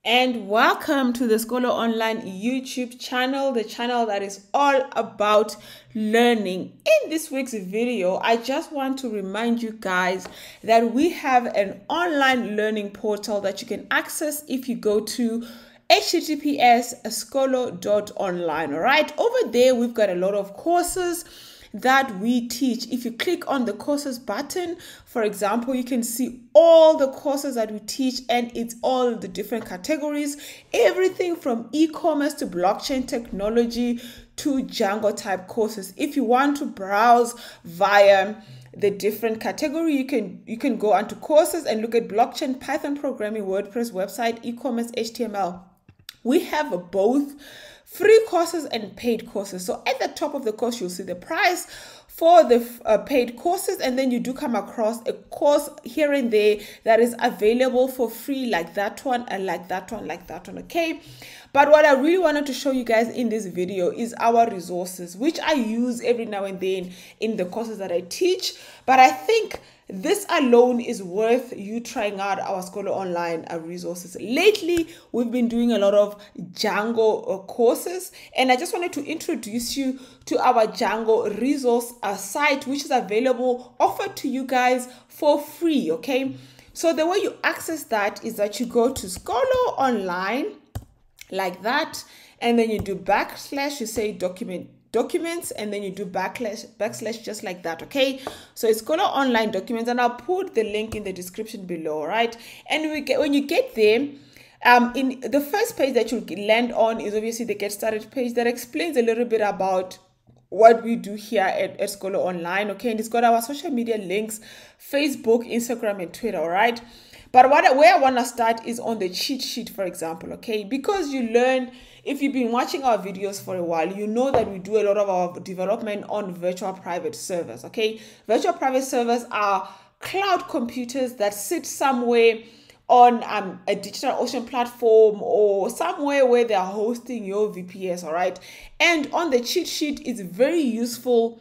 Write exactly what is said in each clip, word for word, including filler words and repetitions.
And welcome to the Skolo Online YouTube channel, the channel that is all about learning. In this week's video, I just want to remind you guys that we have an online learning portal that you can access if you go to h t t p s dot skolo dot online. All right, over there we've got a lot of courses that we teach. If you click on the courses button, for example, you can see all the courses that we teach, and it's all the different categories, everything from e-commerce to blockchain technology to Django type courses. If you want to browse via the different category, you can you can go onto courses and look at blockchain, Python programming, WordPress website, e-commerce, H T M L. We have both free courses and paid courses. So at the top of the course, you'll see the price for the uh, paid courses, and then you do come across a course here and there that is available for free, like that one and like that one, like that one, okay? But what I really wanted to show you guys in this video is our resources, which I use every now and then in the courses that I teach. But I think this alone is worth you trying out our Skolo Online uh, resources. Lately, we've been doing a lot of Django uh, courses, and I just wanted to introduce you to our Django resource uh, site, which is available, offered to you guys for free, okay? So the way you access that is that you go to Skolo Online, like that, and then you do backslash, you say document documents, and then you do backslash backslash just like that, okay? So it's Skolo Online documents, and I'll put the link in the description below, right? And we get when you get there, um in the first page that you land on is obviously the get started page that explains a little bit about what we do here at, at Skolo Online, okay? And it's got our social media links, Facebook, Instagram, and Twitter, all right? But what where I want to start is on the cheat sheet, for example, okay? Because you learn, if you've been watching our videos for a while, you know that we do a lot of our development on virtual private servers, okay? Virtual private servers are cloud computers that sit somewhere on um, a DigitalOcean platform or somewhere where they are hosting your V P S, all right? And on the cheat sheet is very useful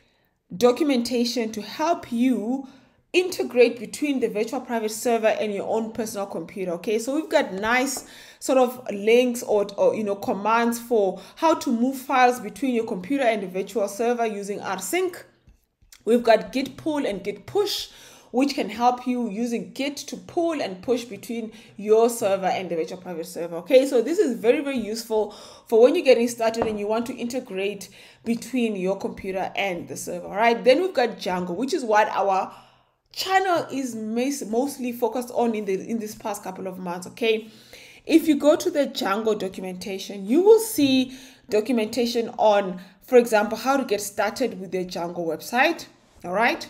documentation to help you integrate between the virtual private server and your own personal computer, okay? So we've got nice sort of links or, or you know commands for how to move files between your computer and the virtual server using rsync. We've got git pull and git push, which can help you using git to pull and push between your server and the virtual private server, okay? So this is very, very useful for when you're getting started and you want to integrate between your computer and the server, all right? Then we've got Django, which is what our channel is mostly focused on in the in this past couple of months, okay? If you go to the Django documentation, you will see documentation on, for example, how to get started with the Django website, all right?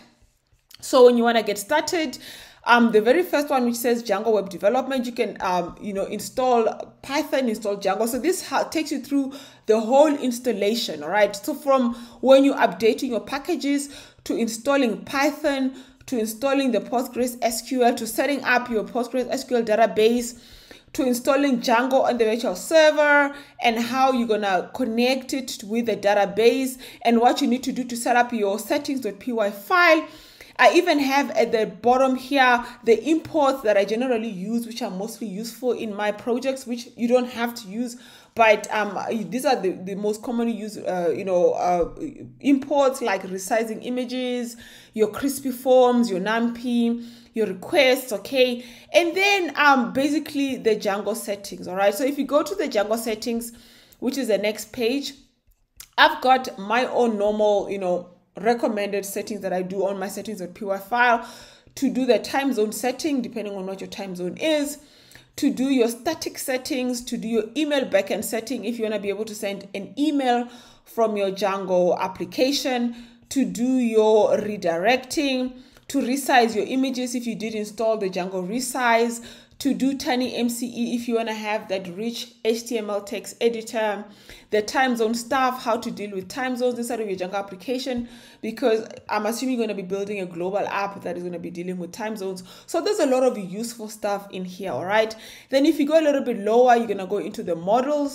So when you want to get started, um, the very first one, which says Django Web Development, you can, um, you know, install Python, install Django. So this takes you through the whole installation, all right? So from when you're updating your packages to installing Python, to installing the Postgres S Q L, to setting up your Postgres S Q L database, to installing Django on the virtual server, and how you're gonna connect it with the database, and what you need to do to set up your settings.py file. I even have at the bottom here the imports that I generally use, which are mostly useful in my projects, which you don't have to use, but um, these are the, the most commonly used, uh, you know, uh, imports, like resizing images, your crispy forms, your numpy, your requests, okay? And then um, basically the Django settings, all right? So if you go to the Django settings, which is the next page, I've got my own normal, you know, recommended settings that I do on my settings.py file, to do the time zone setting, depending on what your time zone is, to do your static settings, to do your email backend setting if you want to be able to send an email from your Django application, to do your redirecting, to resize your images if you did install the Django resize, to do Tiny M C E if you want to have that rich H T M L text editor, the time zone stuff, how to deal with time zones inside of your Django application, because I'm assuming you're going to be building a global app that is going to be dealing with time zones. So there's a lot of useful stuff in here, all right? Then if you go a little bit lower, you're going to go into the models.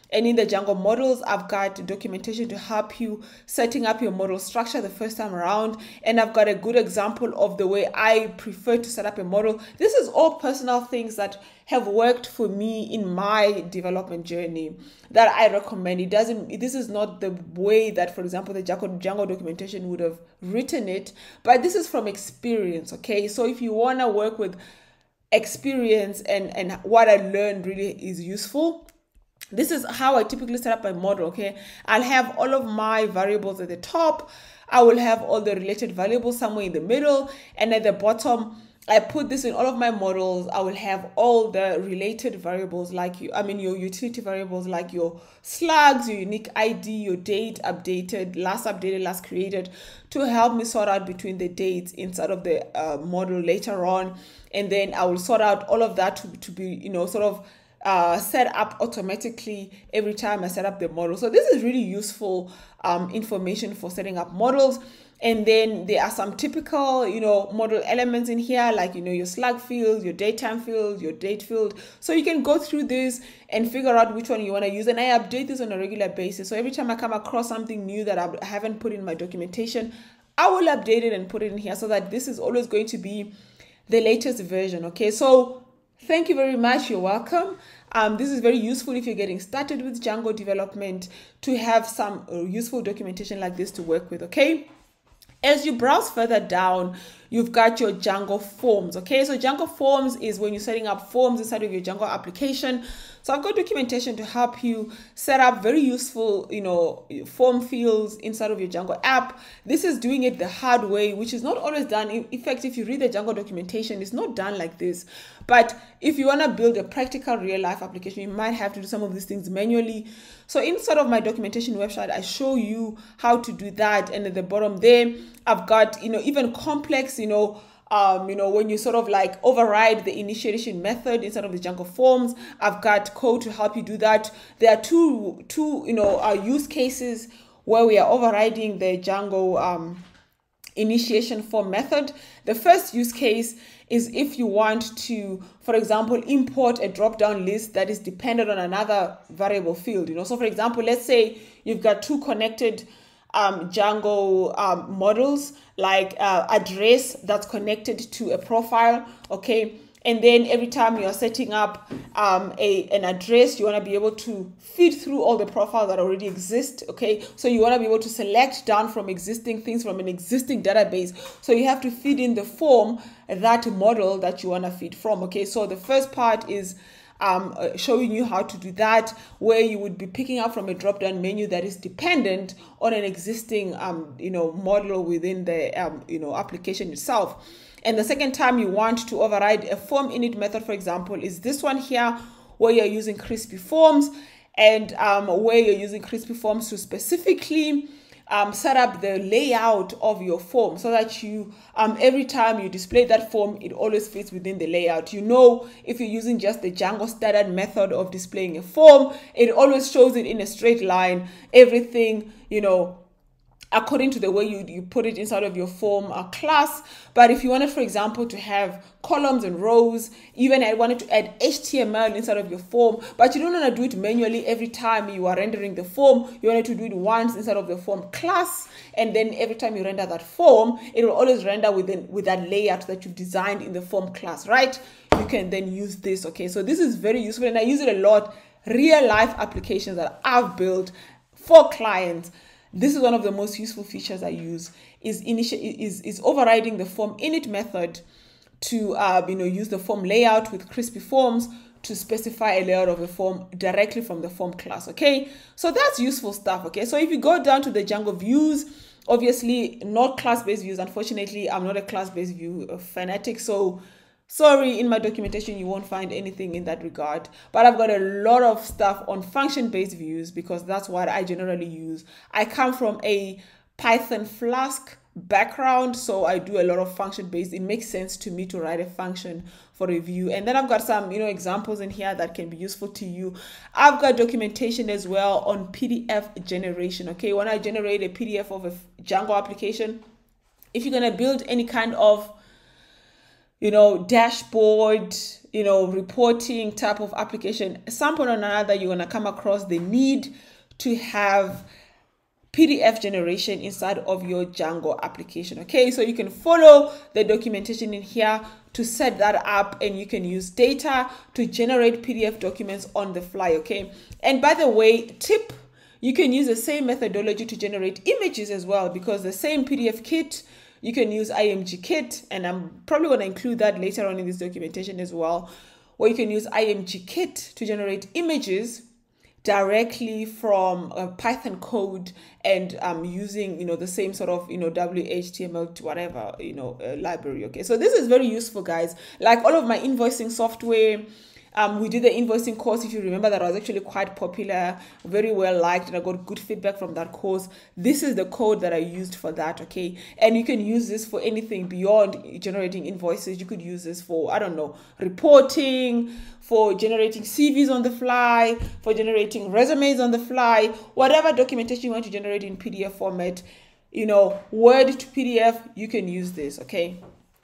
And in the Django models, I've got documentation to help you setting up your model structure the first time around. And I've got a good example of the way I prefer to set up a model. This is all personal things that have worked for me in my development journey that I recommend. It doesn't, this is not the way that, for example, the Django, Django documentation would have written it, but this is from experience, okay? So if you want to work with experience and, and what I learned really is useful, this is how I typically set up my model, okay? I'll have all of my variables at the top. I will have all the related variables somewhere in the middle, and at the bottom, I put this in all of my models. I will have all the related variables like you, I mean, your utility variables like your slugs, your unique I D, your date updated, last updated, last created, to help me sort out between the dates inside of the uh, model later on. And then I will sort out all of that to, to be, you know, sort of uh, set up automatically every time I set up the model. So this is really useful um, information for setting up models. And then there are some typical, you know, model elements in here, like, you know, your slug field, your datetime field, your date field. So you can go through this and figure out which one you want to use. And I update this on a regular basis. So every time I come across something new that I haven't put in my documentation, I will update it and put it in here so that this is always going to be the latest version. Okay, so thank you very much. You're welcome. Um, this is very useful if you're getting started with Django development, to have some uh, useful documentation like this to work with. Okay. As you browse further down, you've got your Django forms. Okay, so Django forms is when you're setting up forms inside of your Django application. So I've got documentation to help you set up very useful, you know, form fields inside of your Django app. This is doing it the hard way, which is not always done. In fact, if you read the Django documentation, it's not done like this. But if you want to build a practical real life application, you might have to do some of these things manually. So inside of my documentation website, I show you how to do that. And at the bottom there, I've got, you know, even complex, you know, Um, you know, when you sort of like override the initiation method inside of the Django forms, I've got code to help you do that. There are two, two, you know, uh, use cases where we are overriding the Django um, initiation form method. The first use case is if you want to, for example, import a drop-down list that is dependent on another variable field. You know, so for example, let's say you've got two connected Um, Django um, models, like uh, address that's connected to a profile, okay? And then every time you're setting up um, a, an address, you want to be able to feed through all the profiles that already exist, okay? So you want to be able to select down from existing things from an existing database. So you have to feed in the form, that model that you want to feed from, okay? So the first part is Um, uh, showing you how to do that, where you would be picking up from a drop-down menu that is dependent on an existing, um, you know, model within the, um, you know, application itself. And the second time you want to override a form init method, for example, is this one here, where you're using crispy forms, and um, where you're using crispy forms to specifically Um, set up the layout of your form so that you, um, every time you display that form, it always fits within the layout. You know, if you're using just the Django standard method of displaying a form, it always shows it in a straight line, everything, you know, according to the way you, you put it inside of your form uh, class. But if you wanted, for example, to have columns and rows, even I wanted to add H T M L inside of your form, but you don't want to do it manually every time you are rendering the form. You wanted to do it once inside of the form class, and then every time you render that form, it will always render within with that layout that you've designed in the form class, right? You can then use this, okay? So this is very useful, and I use it a lot. Real life applications that I've built for clients, this is one of the most useful features I use, is initial is, is overriding the form init method to uh, you know, use the form layout with crispy forms to specify a layout of a form directly from the form class, okay? So that's useful stuff, okay? So if you go down to the Django views, obviously not class-based views. Unfortunately, I'm not a class-based view fanatic, so sorry, in my documentation, you won't find anything in that regard, but I've got a lot of stuff on function-based views because that's what I generally use. I come from a Python Flask background, so I do a lot of function-based. It makes sense to me to write a function for a view. And then I've got some, you know, examples in here that can be useful to you. I've got documentation as well on P D F generation, okay? When I generate a P D F of a Django application, if you're gonna build any kind of you know, dashboard, you know, reporting type of application, at some point or another, you're going to come across the need to have P D F generation inside of your Django application. Okay, so you can follow the documentation in here to set that up, and you can use data to generate P D F documents on the fly. Okay, and by the way, tip, you can use the same methodology to generate images as well, because the same P D F kit, you can use I M G kit, and I'm probably going to include that later on in this documentation as well, where you can use I M G kit to generate images directly from a Python code, and um, using, you know, the same sort of, you know, W H T M L to whatever, you know, uh, library. Okay, so this is very useful, guys. Like all of my invoicing software, Um, we did the invoicing course. If you remember, that was actually quite popular, very well liked, and I got good feedback from that course. This is the code that I used for that, okay? And you can use this for anything beyond generating invoices. You could use this for, I don't know, reporting, for generating C Vs on the fly, for generating resumes on the fly, whatever documentation you want to generate in P D F format, you know, Word to P D F, you can use this, okay?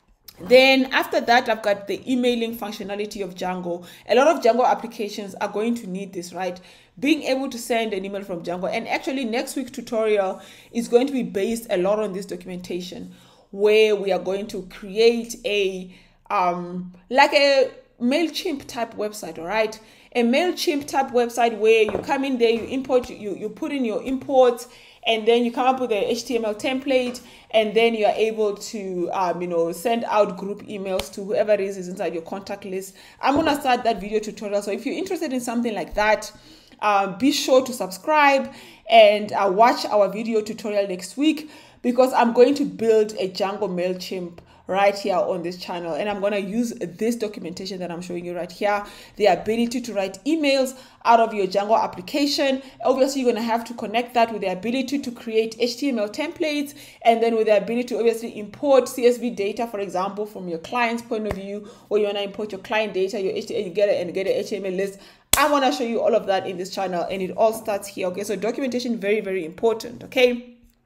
Then after that, I've got the emailing functionality of Django. A lot of Django applications are going to need this, right? Being able to send an email from Django. And actually next week's tutorial is going to be based a lot on this documentation, where we are going to create a, um, like a MailChimp type website, all right? A MailChimp type website where you come in there, you import, you, you put in your imports, and then you come up with a H T M L template, and then you are able to, um, you know, send out group emails to whoever it is, is inside your contact list. I'm going to start that video tutorial. So if you're interested in something like that, um, be sure to subscribe and uh, watch our video tutorial next week, because I'm going to build a Django MailChimp right here on this channel, and I'm going to use this documentation that I'm showing you right here, the ability to write emails out of your Django application. Obviously, you're going to have to connect that with the ability to create H T M L templates, and then with the ability to obviously import C S V data, for example, from your client's point of view, or you want to import your client data, your H T M L, and get it and get an H T M L list. I want to show you all of that in this channel, and it all starts here. Okay, so documentation, very, very important. Okay.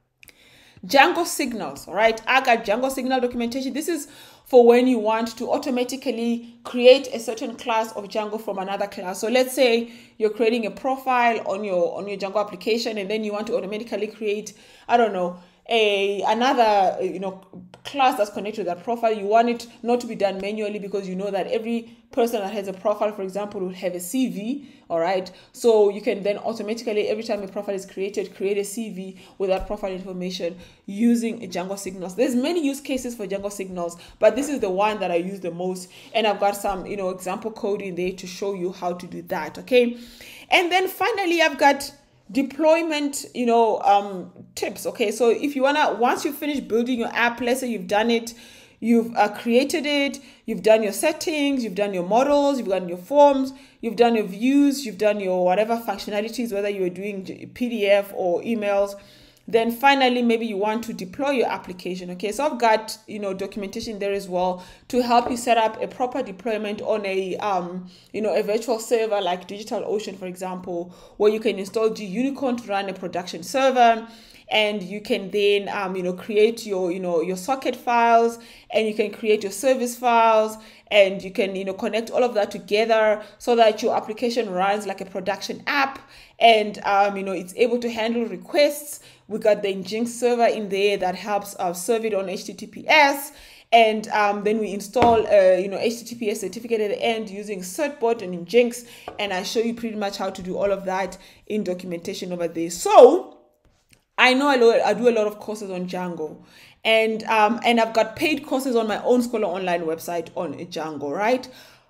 Django Signals, all right? I got Django Signal documentation. This is for when you want to automatically create a certain class of Django from another class. So let's say you're creating a profile on your on your Django application, and then you want to automatically create, I don't know, a another you know class that's connected to that profile. You want it not to be done manually, because you know that every person that has a profile, for example, will have a C V, all right? So you can then automatically, every time a profile is created, create a C V with that profile information using Django Signals. There's many use cases for Django Signals, but this is the one that I use the most, and I've got some you know example code in there to show you how to do that, okay? And then finally, I've got deployment, you know, um, tips. Okay, so if you wanna, once you finish building your app, let's say you've done it, you've uh, created it, you've done your settings, you've done your models, you've done your forms, you've done your views, you've done your whatever functionalities, whether you were doing P D F or emails. Then finally, maybe you want to deploy your application. Okay, so I've got you know documentation there as well to help you set up a proper deployment on a um you know a virtual server like DigitalOcean, for example, where you can install G-Unicorn to run a production server, and you can then um you know create your you know your socket files, and you can create your service files, and you can you know connect all of that together so that your application runs like a production app, and um you know it's able to handle requests. We got the Nginx server in there that helps uh, serve it on H T T P S, and um, then we install uh, you know H T T P S certificate at the end using Certbot and Nginx, and I show you pretty much how to do all of that in documentation over there. So I know I, lo I do a lot of courses on Django, and um, and I've got paid courses on my own Skolo Online website on Django, right?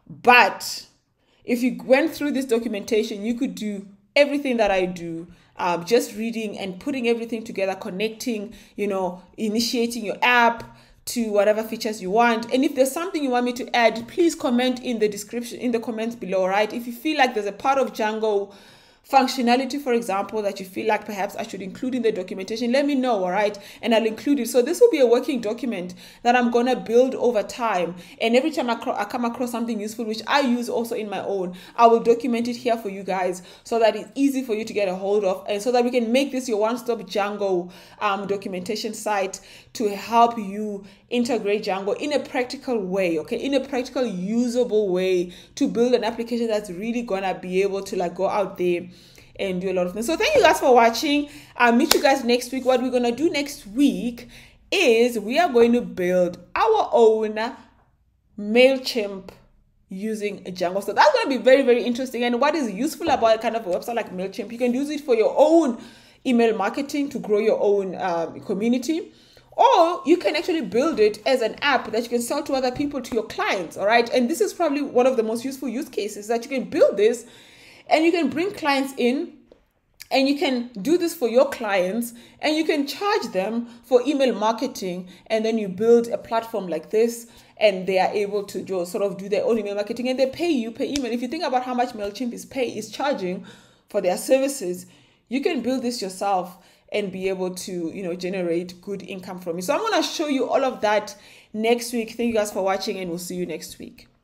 But if you went through this documentation, you could do everything that I do. Um, just reading and putting everything together, connecting, you know, initiating your app to whatever features you want. And if there's something you want me to add, please comment in the description, in the comments below, right? If you feel like there's a part of Django functionality, for example, that you feel like perhaps I should include in the documentation, let me know, all right? And I'll include it. So this will be a working document that I'm going to build over time. And every time I, I come across something useful, which I use also in my own, I will document it here for you guys so that it's easy for you to get a hold of, and so that we can make this your one-stop Django um, documentation site to help you integrate Django in a practical way, okay, in a practical, usable way to build an application that's really gonna be able to like go out there and do a lot of things. So thank you guys for watching. I'll meet you guys next week. What we're gonna do next week is we are going to build our own MailChimp using Django. So that's going to be very, very interesting. And what is useful about a kind of a website like MailChimp, you can use it for your own email marketing to grow your own um, community, or you can actually build it as an app that you can sell to other people, to your clients. All right. And this is probably one of the most useful use cases, that you can build this and you can bring clients in. And you can do this for your clients, and you can charge them for email marketing. And then you build a platform like this, and they are able to just sort of do their own email marketing, and they pay you per email. If you think about how much MailChimp is pay is charging for their services, you can build this yourself and be able to, you know, generate good income from it. So I'm going to show you all of that next week. Thank you guys for watching, and we'll see you next week.